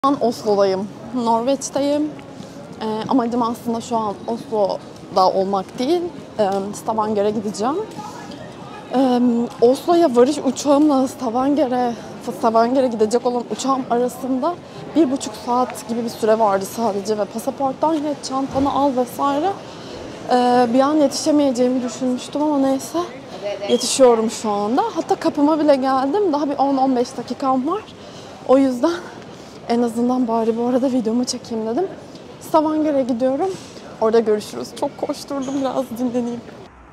Şu an Oslo'dayım. Norveç'teyim. Amacım aslında şu an Oslo'da olmak değil. Stavanger'e gideceğim. Oslo'ya varış uçağımla Stavanger'e gidecek olan uçağım arasında 1,5 saat gibi bir süre vardı sadece ve pasaporttan geç, çantanı al vesaire. Bir an yetişemeyeceğimi düşünmüştüm ama neyse yetişiyorum şu anda. Hatta kapıma bile geldim. Daha bir 10-15 dakikam var. O yüzden en azından bari bu arada videomu çekeyim dedim. Stavanger'e gidiyorum. Orada görüşürüz. Çok koşturdum, biraz dinleneyim.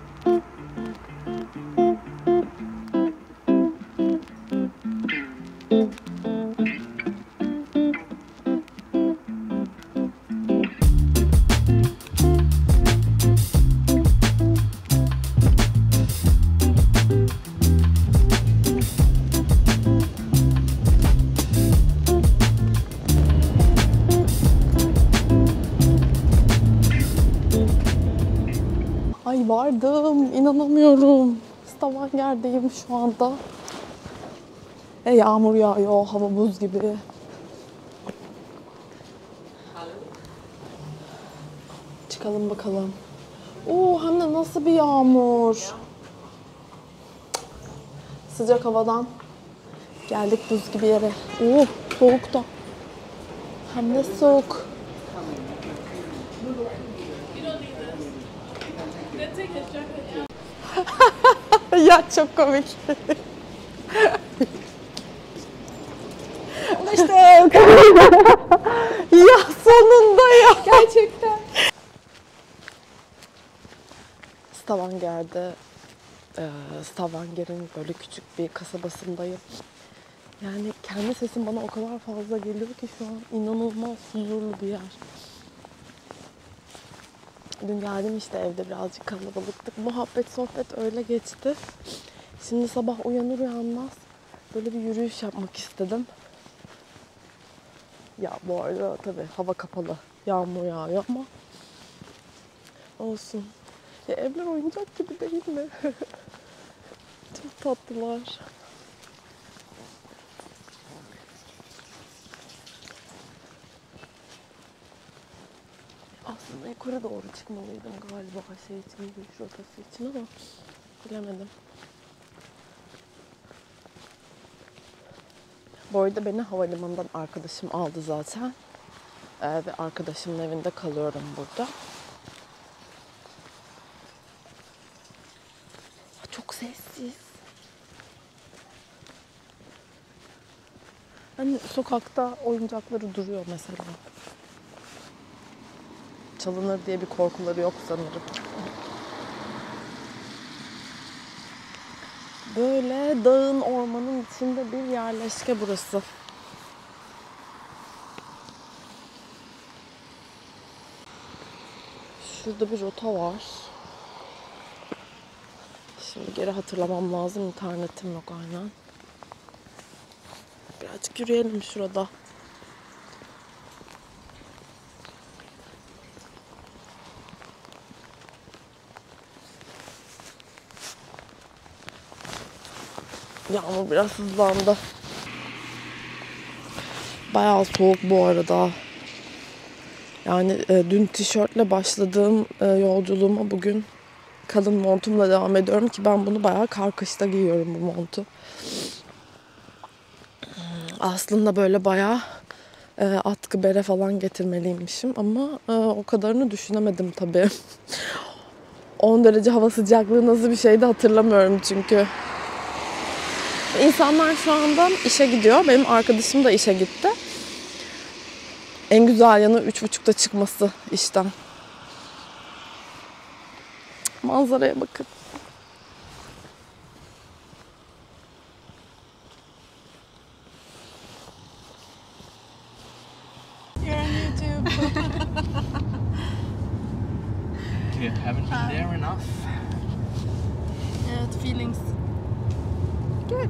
Ay vardım, inanamıyorum. Stavanger'deyim şu anda. Yağmur yağıyor, hava buz gibi. Çıkalım bakalım. Hem de nasıl bir yağmur. Sıcak havadan geldik buz gibi yere. Soğuk da. Hem de soğuk. Ya çok komik. Ulaştık. Ya sonunda ya. Gerçekten. Stavanger'in böyle küçük bir kasabasındayım. Yani kendi sesim bana o kadar fazla geliyor ki şu an inanılmaz huzurlu bir yer. Dün geldim işte, evde birazcık kalabalıktık. Muhabbet, sohbet öyle geçti. Şimdi sabah uyanır uyanmaz böyle bir yürüyüş yapmak istedim. Ya bu arada tabii hava kapalı. Yağmur yağıyor ama olsun. Ya evler oyuncak gibi değil mi? Çok tatlılar. Aslında yukarı doğru çıkmalıydım galiba şey için, yürüyüş rotası için ama bilemedim. Bu arada beni havalimanından arkadaşım aldı zaten. Ve arkadaşımın evinde kalıyorum burada. Çok sessiz. Hani sokakta oyuncakları duruyor mesela. Çalınır diye bir korkuları yok sanırım. Böyle dağın, ormanın içinde bir yerleşke burası. Şurada bir rota var. Şimdi geri hatırlamam lazım. İnternetim yok aynen. Birazcık yürüyelim şurada. Yağmur biraz hızlandı. Bayağı soğuk bu arada. Yani dün tişörtle başladığım yolculuğuma bugün kalın montumla devam ediyorum ki ben bunu bayağı kar kışta giyiyorum bu montu. Aslında böyle bayağı atkı bere falan getirmeliymişim ama o kadarını düşünemedim tabii. 10 derece hava sıcaklığı nasıl bir şeydi hatırlamıyorum çünkü. İnsanlar şu anda işe gidiyor. Benim arkadaşım da işe gitti. En güzel yanı 3.30'da çıkması işten. Manzaraya bakın. You're on YouTube. You haven't been there enough. Evet, feelings. Good.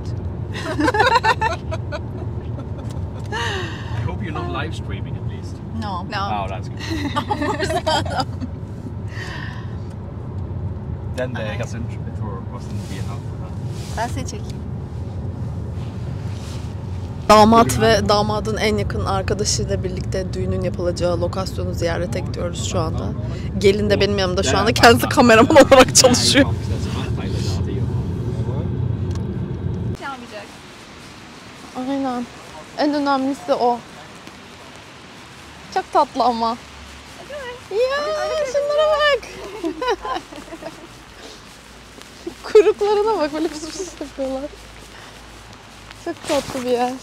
I hope you're not live streaming at least. No. Oh, that's good. Den jag tror wasn't be enough for that. Ben seni çekeyim. Damat ve damadın en yakın arkadaşıyla birlikte düğünün yapılacağı lokasyonu ziyarete gidiyoruz şu anda. Gelin de benim yanımda şu anda, kendisi kameraman olarak çalışıyor. Çalmayacak. Aynen. En önemlisi o. Çok tatlı ama. Ya şunlara bak. Kuruklarına bak, böyle pıs pıs yapıyorlar. Çok tatlı bir yer.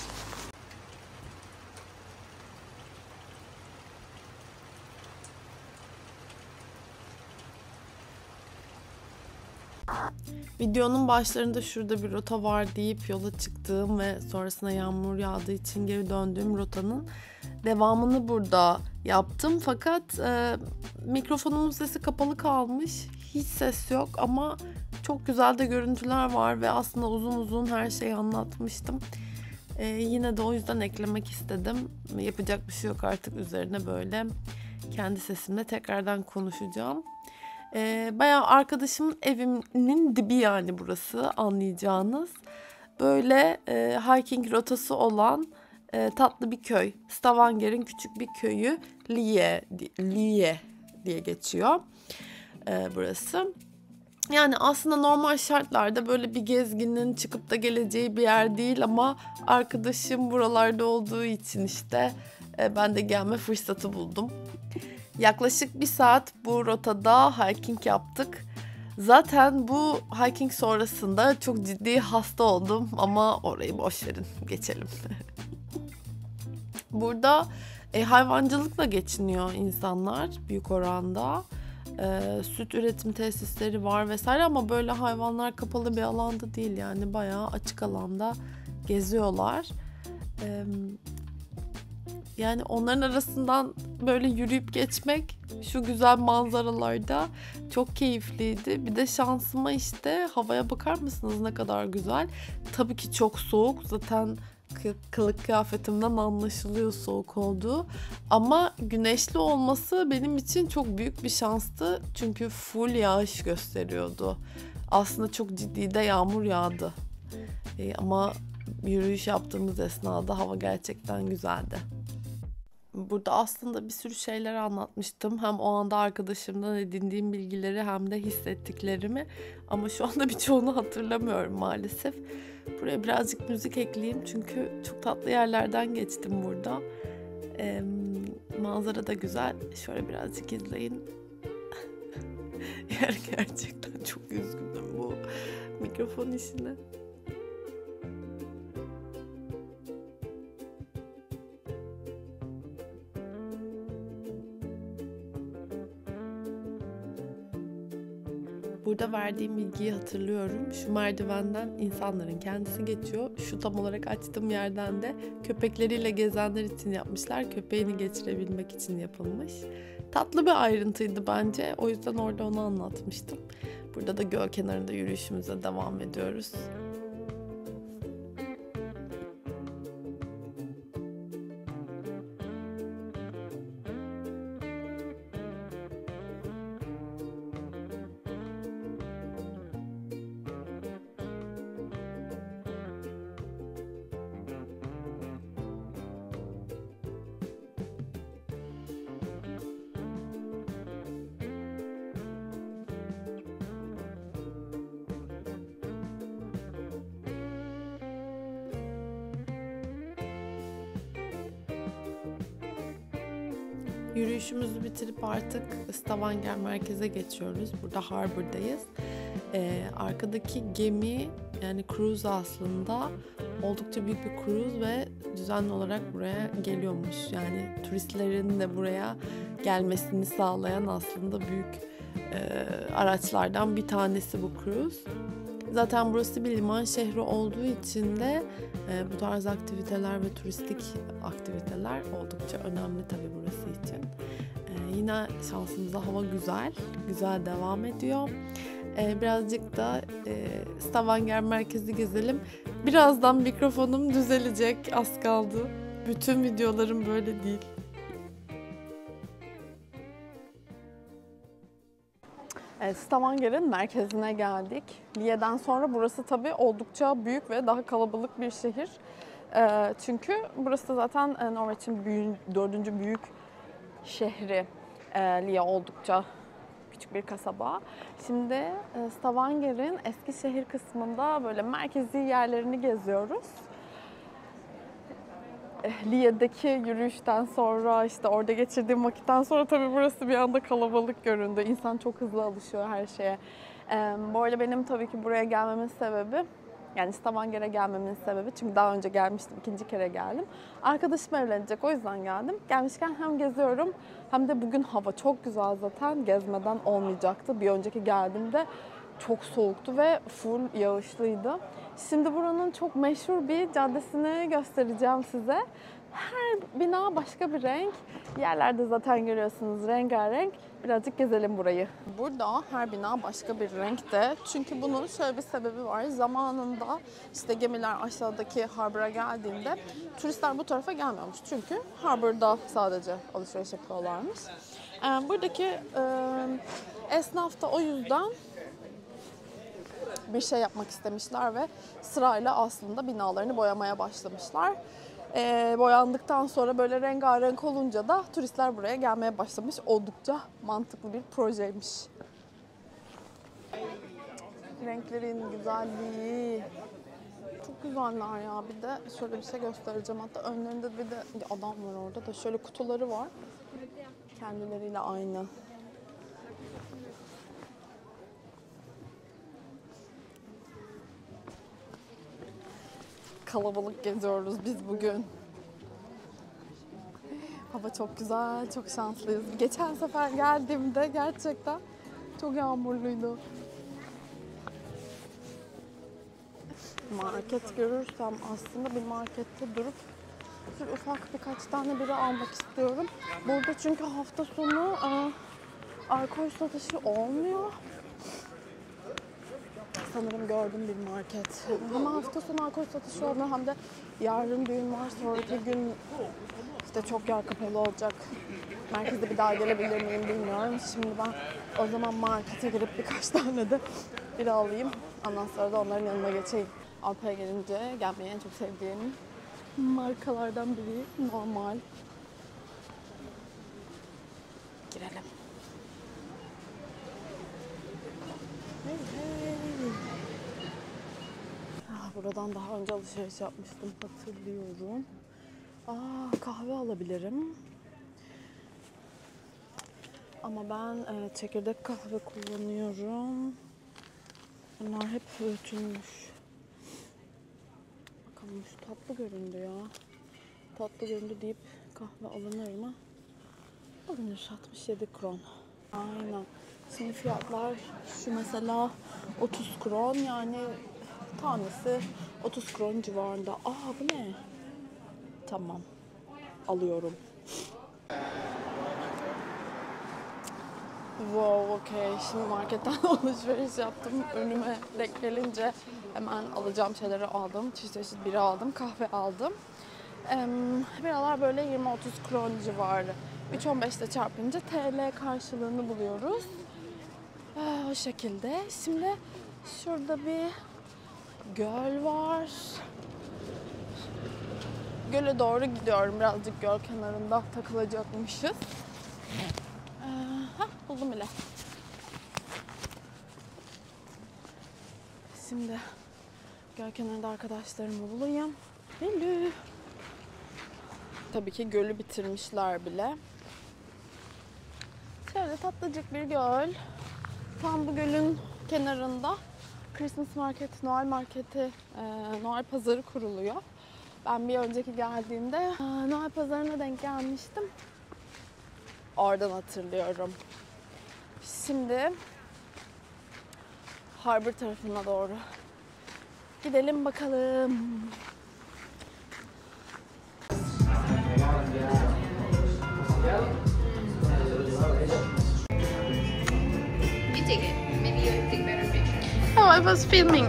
Videonun başlarında şurada bir rota var deyip yola çıktığım ve sonrasında yağmur yağdığı için geri döndüğüm rotanın devamını burada yaptım. Fakat mikrofonumun sesi kapalı kalmış. Hiç ses yok ama çok güzel de görüntüler var ve aslında uzun uzun her şeyi anlatmıştım. Yine de o yüzden eklemek istedim. Yapacak bir şey yok artık, üzerine böyle kendi sesimle tekrardan konuşacağım. Bayağı arkadaşımın evinin dibi yani burası, anlayacağınız. Böyle hiking rotası olan tatlı bir köy. Stavanger'in küçük bir köyü, Liye diye geçiyor burası. Yani aslında normal şartlarda böyle bir gezginin çıkıp da geleceği bir yer değil ama arkadaşım buralarda olduğu için işte ben de gelme fırsatı buldum. Yaklaşık 1 saat bu rotada hiking yaptık. Zaten bu hiking sonrasında çok ciddi hasta oldum ama orayı boş verin, geçelim. Burada hayvancılıkla geçiniyor insanlar büyük oranda. Süt üretim tesisleri var vesaire ama böyle hayvanlar kapalı bir alanda değil, yani bayağı açık alanda geziyorlar. Yani onların arasından böyle yürüyüp geçmek şu güzel manzaralarda çok keyifliydi. Bir de şansıma işte havaya bakar mısınız ne kadar güzel. Tabii ki çok soğuk, zaten kılık kıyafetimden anlaşılıyor soğuk olduğu. Ama güneşli olması benim için çok büyük bir şanstı. Çünkü full yağış gösteriyordu. Aslında çok ciddi de yağmur yağdı. Ama yürüyüş yaptığımız esnada hava gerçekten güzeldi. Burada aslında bir sürü şeyler anlatmıştım. Hem o anda arkadaşımdan edindiğim bilgileri hem de hissettiklerimi. Ama şu anda birçoğunu hatırlamıyorum maalesef. Buraya birazcık müzik ekleyeyim çünkü çok tatlı yerlerden geçtim burada. Manzara da güzel. Şöyle birazcık izleyin. Yani gerçekten çok üzgünüm bu mikrofon işine. Burada verdiğim bilgiyi hatırlıyorum. Şu merdivenden insanların kendisi geçiyor. Şu tam olarak açtığım yerden de köpekleriyle gezenler için yapmışlar. Köpeğini geçirebilmek için yapılmış. Tatlı bir ayrıntıydı bence. O yüzden orada onu anlatmıştım. Burada da göl kenarında yürüyüşümüze devam ediyoruz. Yürüyüşümüzü bitirip artık Stavanger merkeze geçiyoruz. Burada Harbour'dayız. Arkadaki gemi, yani cruise aslında oldukça büyük bir cruise ve düzenli olarak buraya geliyormuş. Yani turistlerin de buraya gelmesini sağlayan aslında büyük araçlardan bir tanesi bu cruise. Zaten burası bir liman şehri olduğu için de bu tarz aktiviteler ve turistik aktiviteler oldukça önemli tabii burası için. Yine şansımıza hava güzel devam ediyor. Birazcık da Stavanger merkezi gezelim. Birazdan mikrofonum düzelecek, az kaldı. Bütün videolarım böyle değil. Stavanger'in merkezine geldik. Lie'den sonra burası tabii oldukça büyük ve daha kalabalık bir şehir. Çünkü burası zaten Norveç'in 4. büyük şehri. Liye oldukça küçük bir kasaba. Şimdi Stavanger'in eski şehir kısmında böyle merkezi yerlerini geziyoruz. Liye'deki yürüyüşten sonra, işte orada geçirdiğim vakitten sonra tabii burası bir anda kalabalık göründü. İnsan çok hızlı alışıyor her şeye. Bu arada benim tabii ki buraya gelmemin sebebi, yani Stavanger'e gelmemin sebebi, çünkü daha önce gelmiştim, 2. kere geldim. Arkadaşım evlenecek, o yüzden geldim. Gelmişken hem geziyorum hem de bugün hava çok güzel zaten, gezmeden olmayacaktı. Bir önceki geldiğimde çok soğuktu ve full yağışlıydı. Şimdi buranın çok meşhur bir caddesini göstereceğim size. Her bina başka bir renk. Yerlerde zaten görüyorsunuz rengarenk. Birazcık gezelim burayı. Burada her bina başka bir renkte. Çünkü bunun şöyle bir sebebi var. Zamanında işte gemiler aşağıdaki harbura geldiğinde turistler bu tarafa gelmiyormuş. Çünkü harburda sadece alışveriş yapıyorlarmış. Buradaki esnaf da o yüzden bir şey yapmak istemişler ve sırayla aslında binalarını boyamaya başlamışlar. Boyandıktan sonra böyle rengarenk olunca da turistler buraya gelmeye başlamış. Oldukça mantıklı bir projeymiş. Renklerin güzelliği. Çok güzeller ya. Bir de şöyle bir şey göstereceğim. Hatta önlerinde bir de adam var orada da. Şöyle kutuları var. Kendileriyle aynı. Kalabalık geziyoruz biz bugün. Hava çok güzel, çok şanslıyız. Geçen sefer geldiğimde gerçekten çok yağmurluydu. Market görürsem aslında bir markette durup şöyle ufak birkaç tane bira almak istiyorum. Burada çünkü hafta sonu alkol satışı olmuyor. Sanırım gördüm bir market. Ama hafta sonu alkol satışı olmuyor, hem de yarın düğün var, sonraki gün işte çok yer kapalı olacak. Merkezde bir daha gelebilir miyim bilmiyorum. Şimdi ben o zaman markete girip birkaç tane de bira alayım. Ondan sonra da onların yanına geçeyim. Avrupa'ya gelince gelmeyi en çok sevdiğim markalardan biri Normal. Girelim. Hey hey. Buradan daha önce alışveriş yapmıştım, hatırlıyorum. Kahve alabilirim. Ama ben çekirdek kahve kullanıyorum. Bunlar hep öğütülmüş. Bakalım şu tatlı göründü ya. Tatlı göründü deyip kahve alınır mı? Alınır. 67 kron. Aynen. Şimdi fiyatlar şu mesela 30 kron, yani tanesi 30 kron civarında. Bu ne? Tamam. Alıyorum. Wow, okey. Şimdi marketten alışveriş yaptım. Önüme denk gelince hemen alacağım şeyleri aldım. Çeşit çeşit bira aldım, kahve aldım. Biralar böyle 20-30 kron civarı. 3.15'te çarpınca TL karşılığını buluyoruz. O şekilde. Şimdi şurada bir göl var. Göle doğru gidiyorum. Birazcık göl kenarında takılacakmışız. Buldum bile. Şimdi göl kenarında arkadaşlarımı bulayım. Hello. Tabii ki gölü bitirmişler bile. Şöyle tatlıcık bir göl. Tam bu gölün kenarında Christmas Market, Noel Marketi, Noel Pazarı kuruluyor. Ben bir önceki geldiğimde Noel Pazarı'na denk gelmiştim. Oradan hatırlıyorum. Şimdi harbur tarafına doğru gidelim bakalım. You take it. Maybe you'll take better pictures. Oh, I was filming.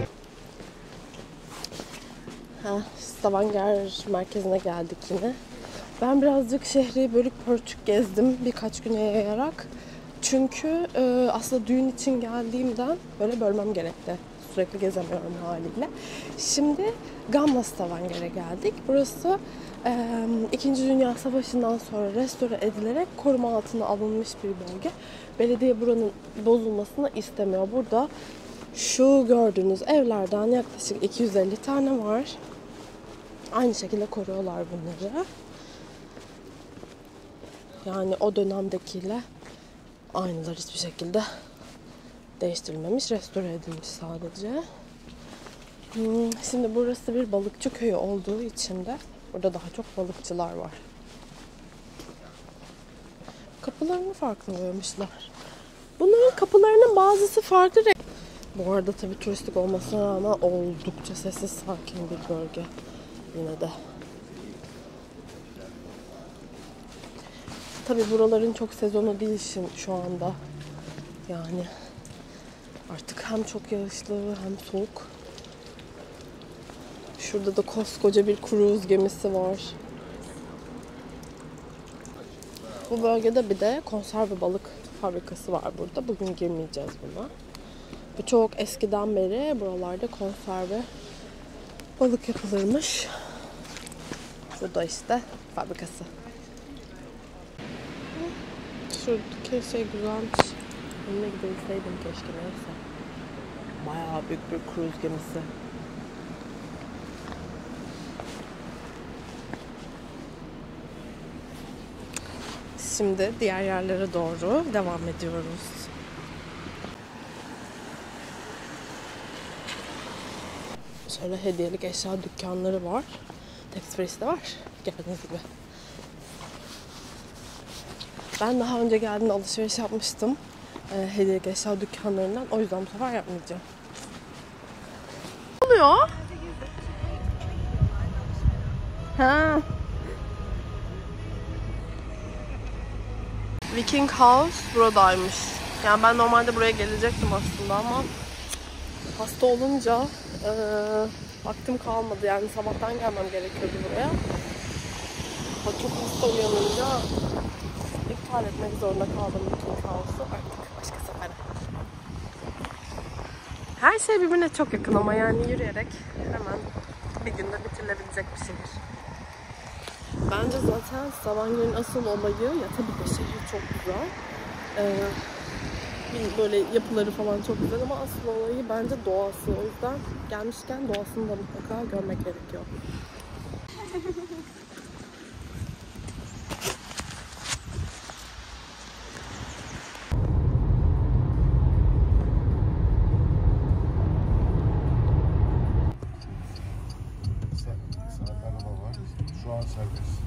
Stavanger merkezine geldik yine. Ben birazcık şehri bölük pörçük gezdim birkaç güne yayarak. Çünkü aslında düğün için geldiğimden böyle bölmem gerekti sürekli gezemiyorum haliyle. Şimdi Gamla Stavanger'e geldik. Burası 2. Dünya Savaşı'ndan sonra restore edilerek koruma altına alınmış bir bölge. Belediye buranın bozulmasını istemiyor. Burada şu gördüğünüz evlerden yaklaşık 250 tane var. Aynı şekilde koruyorlar bunları. Yani o dönemdekiyle aynılar, hiçbir şekilde değiştirilmemiş, restore edilmiş sadece. Şimdi burası bir balıkçı köyü olduğu için de burada daha çok balıkçılar var. Kapılarını farklı boyamışlar. Bunların kapılarının bazısı farklı renk. Bu arada tabii turistik olmasına rağmen oldukça sessiz, sakin bir bölge yine de. Tabii buraların çok sezonu değil şu anda. Yani artık hem çok yağışlı hem soğuk. Şurada da koskoca bir kruz gemisi var. Bu bölgede bir de konserve balık fabrikası var burada. Bugün girmeyeceğiz buna. Bu çok eskiden beri buralarda konserve balık yapılırmış. Şurada işte fabrikası. Şuradaki şey güzelmiş. Önüne gidebilseydim keşke, neyse. Bayağı büyük bir kruz gemisi. Şimdi diğer yerlere doğru devam ediyoruz. Şöyle hediyelik eşya dükkanları var. Tax-free'si de var. Gördüğünüz gibi. Ben daha önce geldiğimde alışveriş yapmıştım. Hediyelik eşya dükkanlarından. O yüzden bu sefer yapmayacağım. Ne oluyor? Ha. Viking House buradaymış. Yani ben normalde buraya gelecektim aslında ama hasta olunca vaktim kalmadı. Yani sabahtan gelmem gerekiyordu buraya. Çok hasta uyanınca iptal etmek zorunda kaldım Viking House'u. Artık başka sefere. Her şey birbirine çok yakın ama yani yürüyerek hemen bir günde bitirilebilecek bir şehir. Bence zaten Stavanger'in asıl olayı, ya tabii ki şehir çok güzel. Böyle yapıları falan çok güzel ama asıl olayı bence doğası. O yüzden gelmişken doğasını da mutlaka görmek gerekiyor. Araba var. Şu an serbest.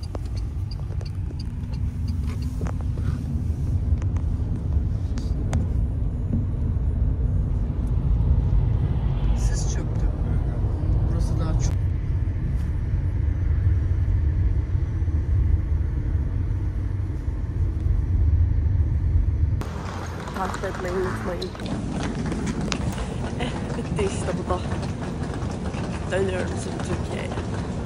Sis çöktü. Burası daha çok. Takip etmeyi unutmayın. Bitti işte bu da. Dönüyorum şimdi Türkiye'ye.